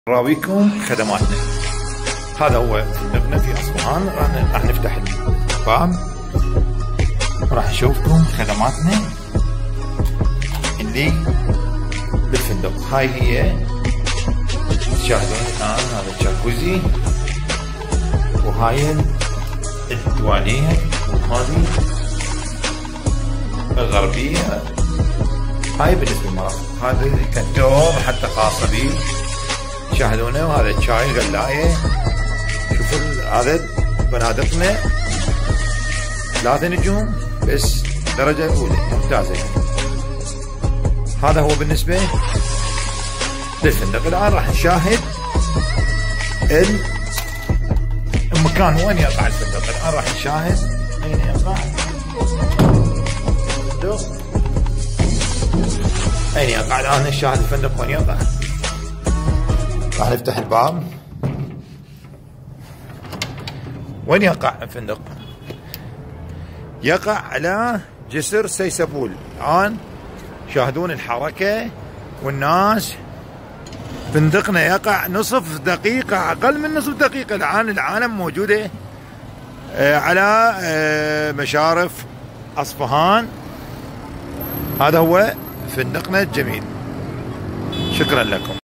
نراويكم خدماتنا. هذا هو فندقنا في أصفهان. راح نفتح الباب، راح نشوفكم خدماتنا اللي بالفندق. هاي هي تشاهدون الآن، هذا الجاكوزي، وهاي التواليت، وهذه الغربية. هاي بالنسبة للمرافق، هذا كالدور حتى خاصة بي، شاهدونه. وهذا الشاي غلاية. شوفوا هذا بنادقنا 3 نجوم بس درجة أولى ممتازة. هذا هو بالنسبة للفندق. الآن راح نشاهد المكان وين يقع الفندق. الآن راح نشاهد أين يقع الفندق، أين يقع. الآن نشاهد الفندق وين يقع. راح نفتح الباب. وين يقع الفندق؟ يقع على جسر سيسبول. الآن شاهدون الحركة والناس. فندقنا يقع نصف دقيقة، أقل من نصف دقيقة. الآن العالم موجودة على مشارف أصفهان. هذا هو فندقنا الجميل. شكرا لكم.